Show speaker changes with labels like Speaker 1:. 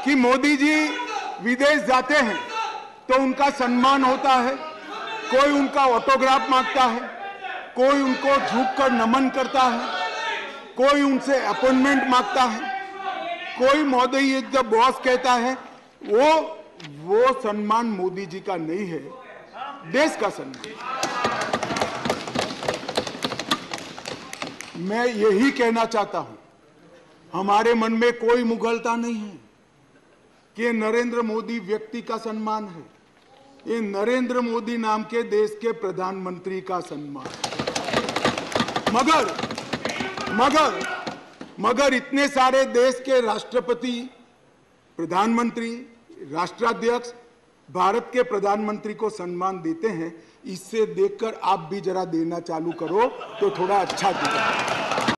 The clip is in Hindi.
Speaker 1: कि मोदी जी विदेश जाते हैं तो उनका सम्मान होता है, कोई उनका ऑटोग्राफ मांगता है, कोई उनको झुककर नमन करता है, कोई उनसे अपॉइंटमेंट मांगता है, कोई मोदी इज द बॉस कहता है। वो सम्मान मोदी जी का नहीं है, देश का सम्मान। मैं यही कहना चाहता हूं, हमारे मन में कोई मुगलता नहीं है कि नरेंद्र मोदी व्यक्ति का सम्मान है, ये नरेंद्र मोदी नाम के देश के प्रधानमंत्री का सम्मान है। मगर इतने सारे देश के राष्ट्रपति, प्रधानमंत्री, राष्ट्राध्यक्ष भारत के प्रधानमंत्री को सम्मान देते हैं, इससे देखकर आप भी जरा देना चालू करो तो थोड़ा अच्छा दिखेगा।